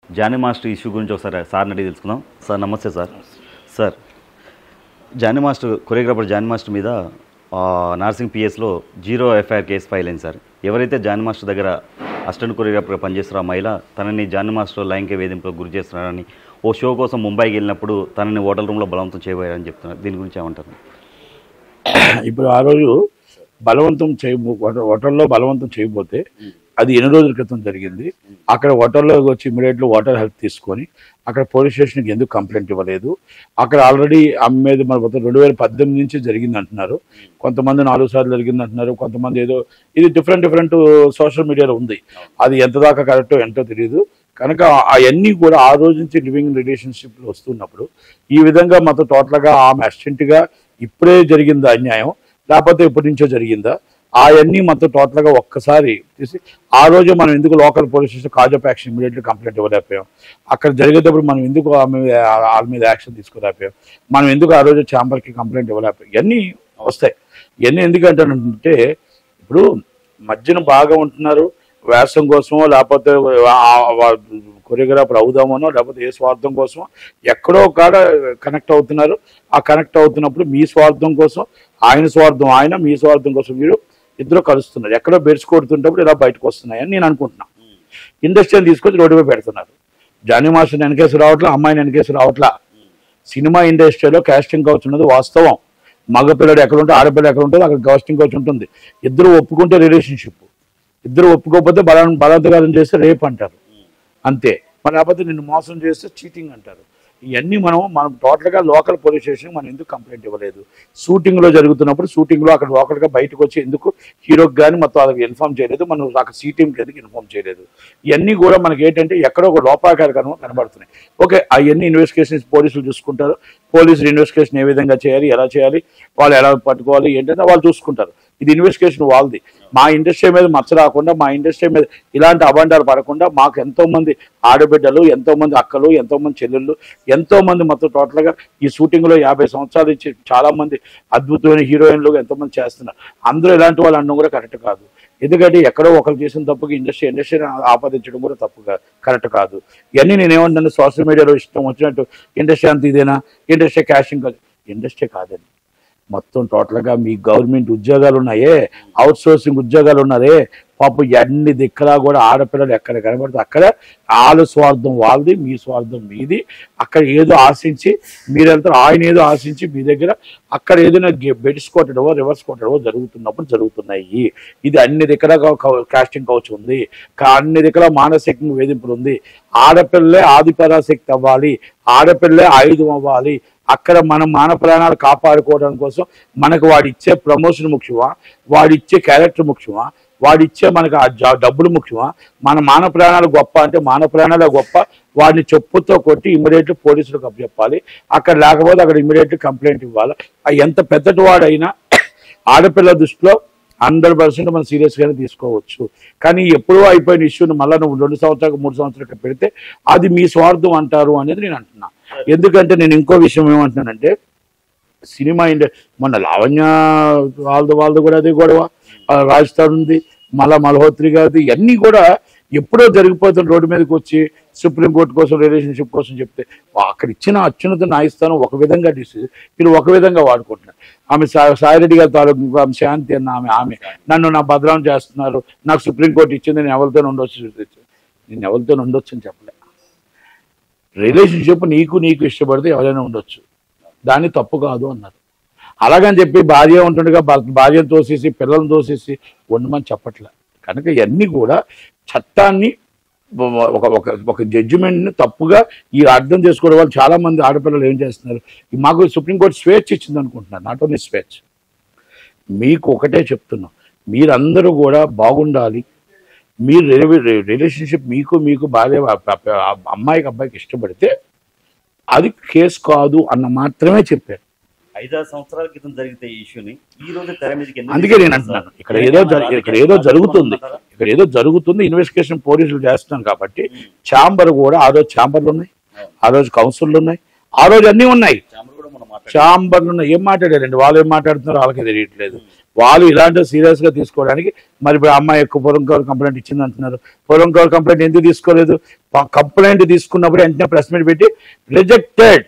Johnny master issue గురించి ఒకసారి సార్ని అడిగి తెలుసుకుందాం. సార్ నమస్తే sir. Sir Jani master choreographer Jani master మీద నార్సింగ్ పిఎస్లో 0 ఎఫ్ఐఆర్ కేసు ఫైల్ అయింది సార్. ఎవరైతే జానీ మాస్టర్ దగ్గర అసిస్టెంట్ కొరియోగ్రాఫర్గా పనిచేస్తారో ఆ మహిళ తనని జానీ మాస్టర్ లైంగిక వేధింపులకు గురి చేస్తున్నారని ఓ షో కోసం ముంబైకి వెళ్ళినప్పుడు తనని హోటల్ రూమ్లో బలవంతం చేయబోయారని చెప్తున్నారు. దీని గురించి ఏమంటారు? ఇప్పుడు ఆ రోజు బలవంతం హోటల్లో బలవంతం చేయబోతే అది ఎన్ని రోజుల క్రితం జరిగింది. అక్కడ హోటల్లోకి వచ్చి ఇమీడియట్లీ వాటర్ హెల్ప్ తీసుకొని అక్కడ పోలీస్ స్టేషన్కి ఎందుకు కంప్లైంట్ ఇవ్వలేదు? అక్కడ ఆల్రెడీ అమ్మేది మన 2018 నుంచి జరిగింది అంటున్నారు, కొంతమంది 4 సార్లు జరిగింది అంటున్నారు, కొంతమంది ఏదో ఇది డిఫరెంట్ సోషల్ మీడియాలో ఉంది. అది ఎంత దాకా కరెక్టో ఎంతో తెలియదు. కనుక అవన్నీ కూడా ఆ రోజు నుంచి లివింగ్ రిలేషన్షిప్లో వస్తున్నప్పుడు ఈ విధంగా మొత్తం టోటల్గా ఆమె అసిస్టెంట్గా ఇప్పుడే జరిగిందా అన్యాయం, లేకపోతే ఇప్పటి నుంచో జరిగిందా, అవన్నీ మొత్తం టోటల్గా ఒక్కసారి తీసి ఆ రోజు మనం ఎందుకు local police station cause of action immediately complaint ఇవ్వలేకపోయాం? అక్కడ జరిగేటప్పుడు మనం ఎందుకు వాళ్ళ మీద యాక్షన్ తీసుకోలేకపోయాం? మనం ఎందుకు ఆ రోజు ఛాంబర్కి కంప్లైంట్ ఇవ్వలేకపోయాం? ఇవన్నీ వస్తాయి. ఇవన్నీ ఎందుకంటానంటే ఇప్పుడు మధ్యన బాగా ఉంటున్నారు, వ్యాసం కోసమో లేకపోతే కొరియోగ్రాఫర్ అవుదామనో లేకపోతే ఏ స్వార్థం కోసమో ఎక్కడో కాడ కనెక్ట్ అవుతున్నారు. ఆ కనెక్ట్ అవుతున్నప్పుడు మీ స్వార్థం కోసం ఆయన స్వార్థం ఆయన, మీ స్వార్థం కోసం మీరు ఇద్దరు కలుస్తున్నారు. ఎక్కడో బెడ్స్ కొడుతుంటప్పుడు ఇలా బయటకు వస్తున్నాయని నేను అనుకుంటున్నాను. ఇండస్ట్రీని తీసుకొచ్చి రోడ్డు మీద పెడుతున్నారు. జానీ మాస్టర్ని వెనకేసి రావట్లా, అమ్మాయిని వెనకేసి రావట్లా. సినిమా ఇండస్ట్రీలో కాస్టింగ్ కౌచ్ ఉన్నది వాస్తవం. మగపిల్లడు ఎక్కడ ఉంటే ఆడపిల్ల ఎక్కడ ఉంటుంది అక్కడ కాస్టింగ్ కౌచ్ ఉంటుంది. ఇద్దరు ఒప్పుకుంటే రిలేషన్షిప్, ఇద్దరు ఒప్పుకోకపోతే బలాత్కారం చేస్తే రేప్ అంటారు అంతే. మరి లేకపోతే నిన్ను మోసం చేస్తే చీటింగ్ అంటారు. ఇవన్నీ మనం టోటల్గా లోకల్ పోలీస్ స్టేషన్ మనం ఎందుకు కంప్లైంట్ ఇవ్వలేదు? షూటింగ్లో జరుగుతున్నప్పుడు షూటింగ్లో అక్కడ లోకల్గా బయటకు వచ్చి ఎందుకు హీరోకి కానీ మొత్తం వాళ్ళకి ఇన్ఫార్మ్ చేయలేదు? మనం అక్కడ టీంకి ఎందుకు ఇన్ఫార్మ్ చేయలేదు? ఇవన్నీ కూడా మనకి ఏంటంటే ఎక్కడో ఒక లోపాకారం కనబడుతున్నాయి. ఓకే, అవన్నీ ఇన్వెస్టిగేషన్స్ పోలీసులు చూసుకుంటారు. పోలీసులు ఇన్వెస్టిగేషన్ ఏ విధంగా చేయాలి, ఎలా చేయాలి, వాళ్ళు ఎలా పట్టుకోవాలి ఏంటంటే వాళ్ళు చూసుకుంటారు. ఇది ఇన్వెస్టిగేషన్ వాళ్ళది. మా ఇండస్ట్రీ మీద మచ్చ రాకుండా, మా ఇండస్ట్రీ మీద ఇలాంటి అబండాలు పడకుండా మాకు ఎంతోమంది ఆడబిడ్డలు, ఎంతోమంది అక్కలు, ఎంతోమంది చెల్లెళ్ళు, ఎంతోమంది మొత్తం టోటల్గా ఈ షూటింగ్లో 50 సంవత్సరాలు ఇచ్చి చాలామంది అద్భుతమైన హీరోయిన్లు ఎంతోమంది చేస్తున్నారు. అందరూ ఇలాంటి వాళ్ళు అనడం కూడా కరెక్ట్ కాదు. ఎందుకంటే ఎక్కడో ఒకరు చేసిన తప్పుకి ఇండస్ట్రీని ఆపాదించడం కూడా తప్పుగా కరెక్ట్ కాదు. ఇవన్నీ నేనేమంటాను, సోషల్ మీడియాలో ఇష్టం వచ్చినట్టు ఇండస్ట్రీ అంత ఇదేనా, ఇండస్ట్రీ క్యాషింగ్ కాదు, ఇండస్ట్రీ కాదండి. మొత్తం టోటల్గా మీ గవర్నమెంట్ ఉద్యోగాలు ఉన్నాయే, అవుట్ సోర్సింగ్ ఉద్యోగాలు ఉన్నారే, పాపం అన్ని దిక్కలా కూడా ఆడపిల్లలు ఎక్కడ కనబడితే అక్కడ వాళ్ళ స్వార్థం వాళ్ళది, మీ స్వార్థం మీది. అక్కడ ఏదో ఆశించి మీరంతా ఆయన ఏదో ఆశించి మీ దగ్గర అక్కడ ఏదైనా బెడ్స్ కొట్టడమో రివర్స్ కొట్టడమో జరుగుతున్నప్పుడు జరుగుతున్నాయి. ఇది అన్ని దగ్గర కాస్టింగ్ కౌచ్ ఉంది, అన్ని దగ్గర మానసిక వేధింపులు ఉంది. ఆడపిల్లలే ఆదిపరాశక్తి అవ్వాలి, ఆడపిల్లలే ఆయుధం అవ్వాలి. అక్కడ మనం మానవ ప్రాణాలు కాపాడుకోవడం కోసం మనకు వాడిచ్చే ప్రమోషన్ ముఖ్యమా, వాడిచ్చే క్యారెక్టర్ ముఖ్యమా, వాడిచ్చే మనకు ఆ డబ్బులు ముఖ్యమా? మన మానవ ప్రాణాలు గొప్ప అంటే మానవ ప్రాణాలే గొప్ప. వాడిని చెప్పుతో కొట్టి ఇమ్మీడియట్లీ పోలీసులకు అప్పచెప్పాలి. అక్కడ లేకపోతే అక్కడ ఇమ్మీడియట్లీ కంప్లైంట్ ఇవ్వాలి. ఎంత పెద్దటి వాడైనా ఆడపిల్ల దృష్టిలో 100% మనం సీరియస్గానే తీసుకోవచ్చు. కానీ ఎప్పుడో అయిపోయిన ఇష్యూని మళ్ళీ నువ్వు 2 సంవత్సరాలకు 3 సంవత్సరాలకు పెడితే అది మీ స్వార్థం అంటారు అనేది నేను అంటున్నా. ఎందుకంటే నేను ఇంకో విషయం ఏమంటున్నానంటే, సినిమా మొన్న లావణ్య వాళ్ళది కూడా అదే గొడవ, రాజస్థాన్ ఉంది, మల్హోత్రి గారిది, ఇవన్నీ కూడా ఎప్పుడో జరిగిపోతున్న రోడ్డు మీదకి వచ్చి సుప్రీంకోర్టు కోసం రిలేషన్షిప్ కోసం చెప్తే అక్కడ ఇచ్చిన అత్యున్నత న్యాయస్థానం ఒక విధంగా మీరు ఒక విధంగా వాడుకుంటున్నారు. ఆమె సాయిరెడ్డి గారి తాలూకు ఆమె శాంతి అన్న ఆమె నన్ను నా బదనాం చేస్తున్నారు, నాకు సుప్రీంకోర్టు ఇచ్చింది, నేను ఎవరితో ఉండొచ్చు అని చెప్పలే. రిలేషన్షిప్ నీకు ఇష్టపడితే ఎవరైనా ఉండొచ్చు, దాన్ని తప్పు కాదు అన్నారు. అలాగని చెప్పి భార్య ఉంటుండగా భార్యను తోసేసి పిల్లలను తోసేసి ఉండమని చెప్పట్లే. కనుక ఇవన్నీ కూడా చట్టాన్ని ఒక జడ్జిమెంట్ని తప్పుగా ఈ అర్థం చేసుకోవడం వాళ్ళు చాలా మంది ఆడపిల్లలు ఏం చేస్తున్నారు, మాకు సుప్రీంకోర్టు స్వేచ్ఛ ఇచ్చింది అనుకుంటున్నారు. నాట్ ఓన్లీ స్వేచ్ఛ, మీకు ఒకటే చెప్తున్నాం, మీరందరూ కూడా బాగుండాలి. మీరు రిలేషన్షిప్ మీకు భార్య అమ్మాయికి అబ్బాయికి ఇష్టపడితే అది కేసు కాదు అన్న మాత్రమే చెప్పారు. 5-6 సంవత్సరాల క్రితం జరిగితే ఈ ఇష్యూని ఈ రోజు తెర మీదకి అందుకే నేను అంటున్నాను, ఇక్కడ ఏదో జరుగుతుంది, ఇన్వెస్టిగేషన్ పోలీసులు చేస్తున్నాను కాబట్టి ఛాంబర్ కూడా ఆ రోజు ఛాంబర్లు ఉన్నాయి, ఆ రోజు కౌన్సిల్లు ఉన్నాయి, ఆ రోజు అన్నీ ఉన్నాయి, ఛాంబర్లు ఉన్నాయి. ఏం మాట్లాడారండి వాళ్ళు, ఏం మాట్లాడుతున్నారో వాళ్ళకే తెలియట్లేదు. వాళ్ళు ఇలాంటి సీరియస్గా తీసుకోవడానికి మరి ఇప్పుడు అమ్మాయి ఎక్కువ పొలంకవర్ కంప్లైంట్ ఇచ్చింది అంటున్నారు. పొలంకవర్ కంప్లైంట్ ఎందుకు తీసుకోలేదు? కంప్లైంట్ తీసుకున్నప్పుడు వెంటనే ప్రెస్ మీట్ పెట్టి rejected,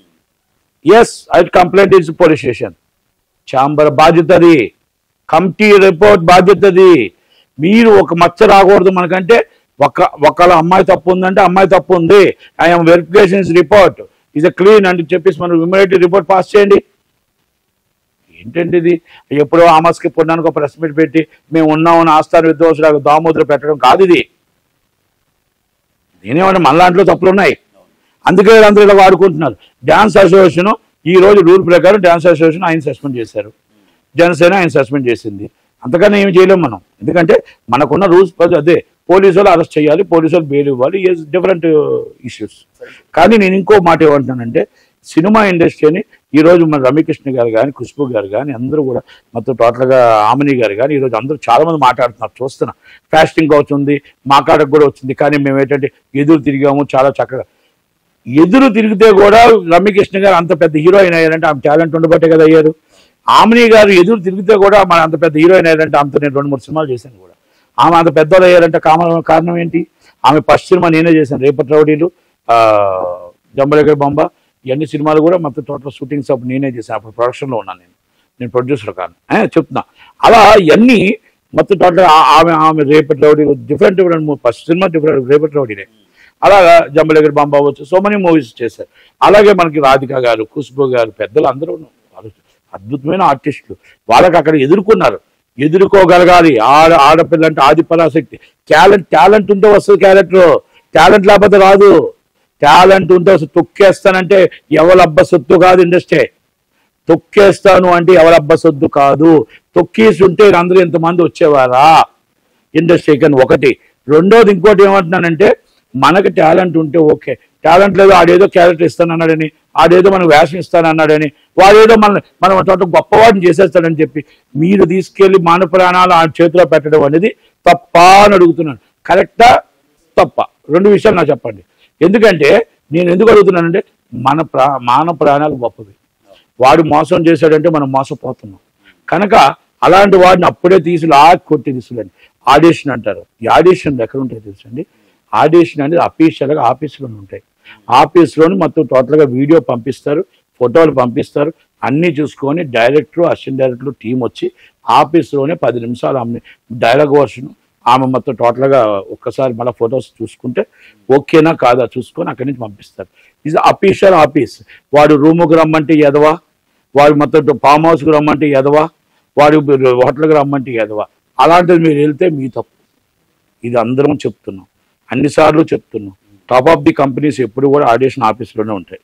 S I complaint is police station. Chamber బాధ్యతది, కమిటీ రిపోర్ట్ బాధ్యతది. మీరు ఒక మచ్చ రాకూడదు మనకంటే, ఒకళ్ళ అమ్మాయి తప్పు ఉందంటే అమ్మాయి తప్పు ఉంది, I'm verification report is a clean అని చెప్పేసి మనం ఇమ్మీడియట్ రిపోర్ట్ పాస్ చేయండి. ఏంటంటే ఇది ఎప్పుడో ఆమస్కి పొన్నానికి ఒక ప్రెస్ మీట్ పెట్టి మేము ఉన్నామని ఆస్థాన విద్వాంసులకు దామోదర పెట్టడం కాదు ఇది. నేనేమన్నా మన దాంట్లో తప్పులు ఉన్నాయి, అందుకే అందరూ ఇలా వాడుకుంటున్నారు. డ్యాన్స్ అసోసియేషన్ ఈ రోజు రూల్ ప్రకారం డ్యాన్స్ అసోసియేషన్ ఆయన సస్పెండ్ చేశారు, జనసేన ఆయన సస్పెండ్ చేసింది. అంతకన్నా ఏమి చేయలేము మనం, ఎందుకంటే మనకున్న రూల్స్ అదే. పోలీసు వాళ్ళు అరెస్ట్ చేయాలి, పోలీసు వాళ్ళు బెయిల్ ఇవ్వాలి, డిఫరెంట్ ఇష్యూస్. కానీ నేను ఇంకో మాట ఏమంటున్నానంటే, సినిమా ఇండస్ట్రీని ఈరోజు మన రమ్యకృష్ణ గారు కానీ, ఖుష్బు గారు కానీ అందరూ కూడా మొత్తం టోటల్గా ఆమని గారు కానీ ఈరోజు అందరూ చాలామంది మాట్లాడుతున్నారు, చూస్తున్నా. ఫాస్టింగ్ అవుతుంది, మా కాడకు కూడా వచ్చింది. కానీ మేము ఏంటంటే ఎదురు తిరిగాము చాలా చక్కగా. ఎదురు తిరిగితే కూడా రమ్యకృష్ణ గారు అంత పెద్ద హీరోయిన్ అయ్యారంటే ఆమె టాలెంట్ ఉండబట్టే కదా అయ్యారు. ఆమెని గారు ఎదురు తిరిగితే కూడా మన అంత పెద్ద హీరోయిన్ అయ్యారంటే ఆమెతో నేను 2-3 సినిమాలు చేశాను కూడా. ఆమె అంత పెద్దలు అయ్యారంటే కారణం ఏంటి? ఆమె ఫస్ట్ సినిమా నేనే చేశాను, రేపటి రౌడీలు, జంబలగడ్డ బొమ్మ, ఇవన్నీ సినిమాలు కూడా మొత్తం టోటల్ షూటింగ్స్ అప్పుడు నేనే చేశాను. అప్పుడు ప్రొడక్షన్లో ఉన్నాను, నేను ప్రొడ్యూసర్ కాను చెప్తున్నా. అలా ఇవన్నీ మొత్తం టోటల్ ఆమె రేపటి రౌడీలు డిఫరెంట్ ఫస్ట్ సినిమా డిఫరెంట్ రేపటి రౌడీనే. అలాగా జంబలగడ్డ బొమ్మ అవ్వచ్చు, సో మెనీ మూవీస్ చేశారు. అలాగే మనకి రాధిక గారు, ఖుష్బు గారు, పెద్దలు అందరూ అద్భుతమైన ఆర్టిస్టులు. వాళ్ళకి అక్కడ ఎదుర్కోగలగాలి. ఆడపిల్ల అంటే ఆది పరాశక్తి. టాలెంట్ ఉంటే వస్తుంది క్యారెక్టర్, టాలెంట్ లేకపోతే రాదు. టాలెంట్ ఉంటే వస్తుంది. తొక్కేస్తానంటే ఎవరబ్బ సొత్తు కాదు ఇండస్ట్రీ. తొక్కేస్తాను అంటే ఎవరబ్బ సొత్తు కాదు. తొక్కేసి ఉంటే అందరూ ఎంతమంది వచ్చేవారా ఇండస్ట్రీ కానీ ఒకటి. రెండోది ఇంకోటి ఏమంటున్నానంటే, మనకు టాలెంట్ ఉంటే ఓకే, టాలెంట్ లేదు ఆడేదో క్యారెక్టర్ ఇస్తానన్నాడని, ఆడేదో మనకు వేషం ఇస్తానన్నాడని, వాడేదో మనం గొప్పవాడిని చేసేస్తాడని చెప్పి మీరు తీసుకెళ్లి మన ప్రాణాలు ఆ చేతిలో పెట్టడం అనేది తప్ప అని అడుగుతున్నాను. కరెక్టా తప్ప? 2 విషయాలు నాకు చెప్పండి. ఎందుకంటే నేను ఎందుకు అడుగుతున్నానంటే, మానవ ప్రాణాలు గొప్పవి. వాడు మోసం చేశాడంటే మనం మోసపోతున్నాం కనుక అలాంటి వాడిని అప్పుడే కొట్టి తీసుకురండి. ఆడిషన్ అంటారు. ఈ ఆడిషన్లు ఎక్కడ ఉంటాయి తెలుసండి? ఆడిషన్ అనేది అఫీషియల్గా ఆఫీసులోనే ఉంటాయి. ఆఫీస్లోని మొత్తం టోటల్గా వీడియో పంపిస్తారు, ఫోటోలు పంపిస్తారు, అన్నీ చూసుకొని డైరెక్టర్, అసిస్టెంట్ డైరెక్టర్ టీం వచ్చి ఆఫీస్లోనే 10 నిమిషాలు ఆమె డైలాగ్ వర్షన్ ఆమె మొత్తం టోటల్గా ఒక్కసారి మళ్ళీ ఫొటోస్ చూసుకుంటే ఓకేనా కాదా చూసుకొని అక్కడి నుంచి పంపిస్తారు. ఇది అఫీషియల్ ఆఫీస్. వాడు రూముకు రమ్మంటే ఎదవా, వాడు మొత్తం ఫామ్ హౌస్కి రమ్మంటే ఎదవా, వాడు హోటల్కి రమ్మంటే ఎదవా. అలాంటిది మీరు వెళ్తే మీ తప్పు. ఇది అందరం చెప్తున్నాం, అన్నిసార్లు చెప్తున్నాం. టాప్ ఆఫ్ ది కంపెనీస్ ఎప్పుడు కూడా ఆడిషన్ ఆఫీస్లోనే ఉంటాయి.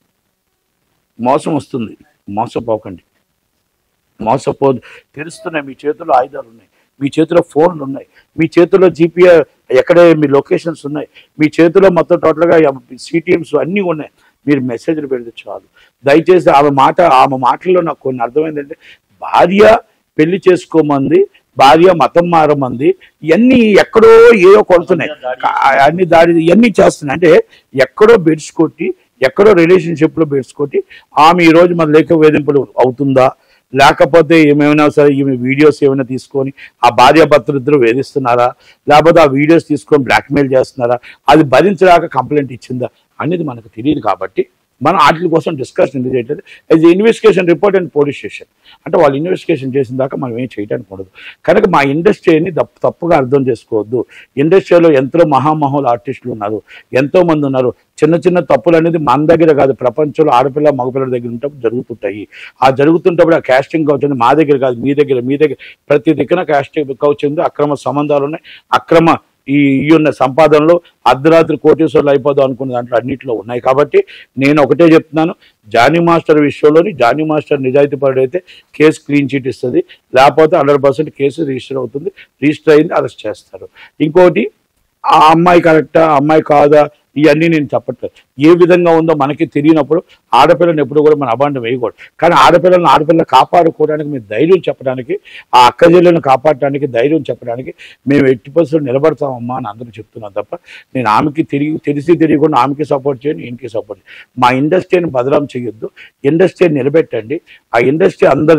మోసం వస్తుంది, మోసపోకండి. మోసపోదు. తెలుస్తున్నాయి, మీ చేతిలో ఆయుధాలు ఉన్నాయి, మీ చేతిలో ఫోన్లు ఉన్నాయి, మీ చేతిలో జీపీఆర్ ఎక్కడ మీ లొకేషన్స్ ఉన్నాయి, మీ చేతిలో మొత్తం టోటల్గా సిటీఎమ్స్ అన్నీ ఉన్నాయి. మీరు మెసేజ్లు పెడితే చాలు. దయచేసి ఆమె మాటల్లో నాకు కొన్ని అర్థమైందంటే, భార్య పెళ్లి చేసుకోమంది, భార్య మతం మారమంది, ఇవన్నీ ఎక్కడో ఏదో కొడుతున్నాయి, అన్ని ఇవన్నీ చేస్తున్నాయి. అంటే ఎక్కడో బెడ్స్ కొట్టి, ఎక్కడో రిలేషన్షిప్లో బెడ్స్ కొట్టి ఆమె ఈరోజు మన లేఖ వేధింపులు అవుతుందా, లేకపోతే ఏమైనా సరే ఈమె వీడియోస్ ఏమైనా తీసుకొని ఆ భార్యాభర్తలు ఇద్దరు వేధిస్తున్నారా, లేకపోతే ఆ వీడియోస్ తీసుకొని బ్లాక్మెయిల్ చేస్తున్నారా, అది భరించలేక కంప్లైంట్ ఇచ్చిందా అనేది మనకు తెలియదు. కాబట్టి మనం వాటి కోసం డిస్కషన్ ఎందుకు చేయట్లేదు? As investigation report and police station అంటే వాళ్ళు ఇన్వెస్టిగేషన్ చేసిన దాకా మనం ఏం చేయడానికి ఉండదు. కనుక మా ఇండస్ట్రీని తప్పుగా అర్థం చేసుకోవద్దు. ఇండస్ట్రీలో ఎంతో మహామహులు ఆర్టిస్టులు ఉన్నారు, ఎంతోమంది ఉన్నారు. చిన్న తప్పులు అనేది మన దగ్గర కాదు, ప్రపంచంలో ఆడపిల్ల మగపిల్లల దగ్గర ఉంటప్పుడు జరుగుతుంటాయి. ఆ జరుగుతుంటప్పుడు ఆ కాస్టింగ్ కౌచ్ మా దగ్గర కాదు, మీ దగ్గర ప్రతి దిక్కున కాస్టింగ్ కౌచ్ ఉంది. అక్రమ సంబంధాలు ఉన్నాయి, అక్రమ ఉన్న సంపాదనలో అర్ధరాత్రి కోటీశ్వర్లు అయిపోదాం అనుకున్న దాంట్లో అన్నింటిలో ఉన్నాయి. కాబట్టి నేను ఒకటే చెప్తున్నాను, జానీ మాస్టర్ విషయంలోని జానీ మాస్టర్ నిజాయితీ పరుడైతే కేసు క్లీన్ చీట్ ఇస్తుంది, లేకపోతే 100% కేసు రిజిస్టర్ అవుతుంది. రిజిస్టర్ అయింది, అరెస్ట్ చేస్తారు. ఇంకోటి, ఆ అమ్మాయి కరెక్టా, అమ్మాయి కాదా, ఇవన్నీ నేను చెప్పట్లేదు. ఏ విధంగా ఉందో మనకి తెలియనప్పుడు ఆడపిల్లని ఎప్పుడు కూడా మన అబాండం వేయకూడదు. కానీ ఆడపిల్లలు కాపాడుకోవడానికి మేము ధైర్యం చెప్పడానికి, ఆ అక్క చెల్లెలను కాపాడటానికి ధైర్యం చెప్పడానికి మేము 80% నిలబడతామమ్మా అని అందరూ చెప్తున్నాను తప్ప నేను ఆమెకి తెలియకుండా ఆమెకి సపోర్ట్ చేయను, ఈయనకి సపోర్ట్ చేయను. మా ఇండస్ట్రీని బదనాం చేయొద్దు, ఇండస్ట్రీని నిలబెట్టండి. ఆ ఇండస్ట్రీ అందరిది.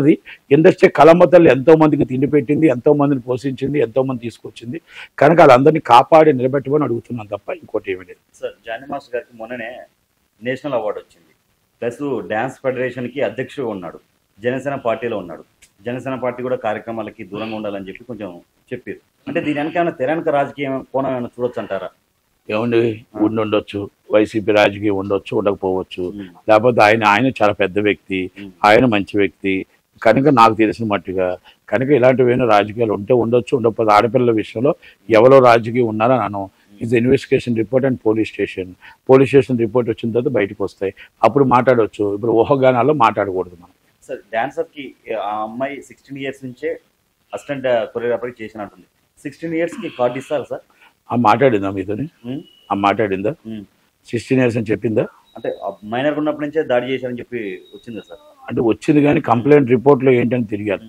ఇండస్ట్రీ కళమ్మ తల్లి ఎంతో మందికి తిండి పెట్టింది, ఎంతో మందిని పోషించింది, ఎంతో మంది తీసుకొచ్చింది. కనుక వాళ్ళందరినీ కాపాడి నిలబెట్టమని అడుగుతున్నాను తప్ప ఇంకోటి ఏమీ లేదు. సార్ జానీ మాస్టర్ గారికి మొన్ననే నేషనల్ అవార్డు వచ్చింది, ప్లస్ డ్యాన్స్ ఫెడరేషన్కి అధ్యక్షుడు ఉన్నాడు, జనసేన పార్టీలో ఉన్నాడు. జనసేన పార్టీ కూడా కార్యక్రమాలకి దూరంగా ఉండాలని చెప్పి కొంచెం చెప్పారు. అంటే దీని వెనక ఏమైనా తెరానికి రాజకీయం కోణం ఏమైనా చూడొచ్చు అంటారా? ఏమండి, ఉండొచ్చు, వైసీపీ రాజకీయం ఉండొచ్చు, ఉండకపోవచ్చు. లేకపోతే ఆయన చాలా పెద్ద వ్యక్తి, ఆయన మంచి వ్యక్తి కనుక నాకు తెలిసిన మట్టుగా కనుక ఇలాంటివైనా రాజకీయాలు ఉంటే ఉండొచ్చు, ఉండకపోతే ఆడపిల్లల విషయంలో ఎవరో రాజకీయం ఉన్నారని అనం. ఇది investigation report and police station report వచ్చిన తర్వాత బయటకు వస్తాయి, అప్పుడు మాట్లాడవచ్చు. ఇప్పుడు ఊహాగానాల్లో మాట్లాడకూడదు మనం. సార్ డాన్సర్కి ఆ అమ్మాయి 16 years నుంచే అసిస్టెంట్ కొరియోగ్రాఫర్ చేసినట్టుంది. 16 yearsకి కార్డు ఇస్తారు సార్? మాట్లాడిందా మీతోని? మాట్లాడిందా? 16 years అని చెప్పిందా? అంటే మైనర్ ఉన్నప్పటి నుంచే దాడి చేశారని చెప్పి వచ్చిందా సార్? అంటే వచ్చింది కానీ కంప్లైంట్ రిపోర్ట్లో ఏంటని తిరిగారు.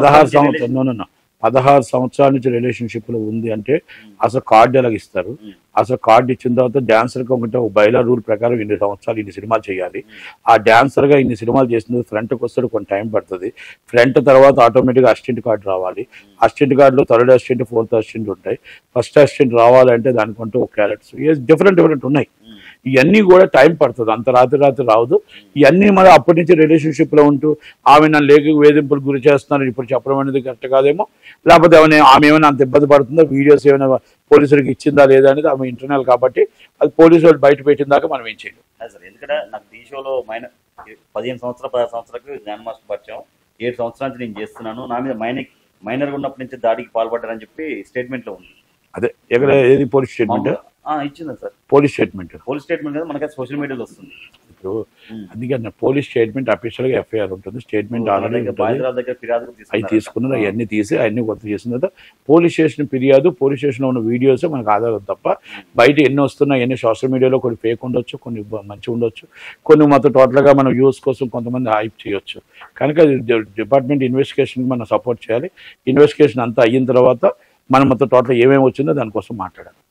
16 సంవత్సరాల నుంచి రిలేషన్షిప్లో ఉంది అంటే అసలు కార్డు ఎలాగ ఇస్తారు? అసలు కార్డు ఇచ్చిన తర్వాత డాన్సర్గా ఉంటే ఒక బైలా రూల్ ప్రకారం ఇన్ని సంవత్సరాలు ఇన్ని సినిమాలు చేయాలి. ఆ డాన్సర్గా ఇన్ని సినిమాలు చేసిన ఫ్రంట్కి వస్తాడు, కొంచెం టైం పడుతుంది. ఫ్రంట్ తర్వాత ఆటోమేటిక్గా అసిస్టెంట్ కార్డు రావాలి. అసిస్టెంట్ కార్డులో 3rd అసిస్టెంట్ 4th అసిస్టెంట్ ఉంటాయి. ఫస్ట్ అసిస్టెంట్ రావాలంటే దానికంటూ ఒక క్యారెక్టర్స్ డిఫరెంట్ ఉన్నాయి. ఇవన్నీ కూడా టైం పడుతుంది, అంత రాత్రి రావదు. ఇవన్నీ మరి అప్పటి నుంచి రిలేషన్షిప్లో ఉంటూ ఆమె నన్ను లేక వేధింపులు గురి చేస్తున్నారు ఇప్పుడు చెప్పడం అనేది కరెక్ట్ కాదేమో. లేకపోతే ఆమె ఏమైనా అంత ఇబ్బంది పడుతుందో, వీడియోస్ ఏమైనా పోలీసులకు ఇచ్చిందా లేదా అనేది ఆమె ఇంటర్నల్ కాబట్టి అది పోలీసు వాళ్ళు బయట పెట్టిన దాకా మనం ఏం చేయలేం. సార్ ఎందుకంటే నాకు ఈ షోలో 15 సంవత్సరాలకు జానీ మాస్టర్ పరిచయం, 7 సంవత్సరాల నుంచి నేను చేస్తున్నాను, నా మీద మైనర్ ఉన్నప్పటి నుంచి దాడికి పాల్పడ్డారని చెప్పి స్టేట్మెంట్లో ఉంది. అదే ఎక్కడ ఏది పోలీస్ స్టేట్మెంట్ ఇచ్చిందా సార్? పోలీస్ స్టేట్మెంట్ కదా మనకి సోషల్ మీడియాలో వస్తుంది. ఇప్పుడు అందుకని పోలీస్ స్టేట్మెంట్ అఫీషియల్గా ఎఫ్ఐఆర్ ఉంటుంది. స్టేట్మెంట్ ఆల్రెడీ అవి తీసుకున్నారు, అవన్నీ తీసి అవన్నీ కొత్త చేసిన తర్వాత పోలీస్ స్టేషన్ ఫిర్యాదు, పోలీస్ స్టేషన్లో ఉన్న వీడియోస్ మనకు ఆధారం తప్ప బయట ఎన్ని వస్తున్నాయి, ఎన్ని సోషల్ మీడియాలో కొన్ని ఫేక్ ఉండొచ్చు, కొన్ని మంచి ఉండొచ్చు, కొన్ని మొత్తం టోటల్గా మనం యూస్ కోసం కొంతమంది హైప్ చేయొచ్చు. కనుక డిపార్ట్మెంట్ ఇన్వెస్టిగేషన్కి మనం సపోర్ట్ చేయాలి. ఇన్వెస్టిగేషన్ అంతా అయిన తర్వాత మనం మొత్తం టోటల్ ఏమేమి వచ్చిందో దానికోసం మాట్లాడాలి.